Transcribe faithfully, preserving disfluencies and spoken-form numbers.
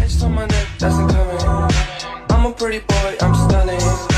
Ice on my neck, that's incoming. I'm a pretty boy, I'm stunning.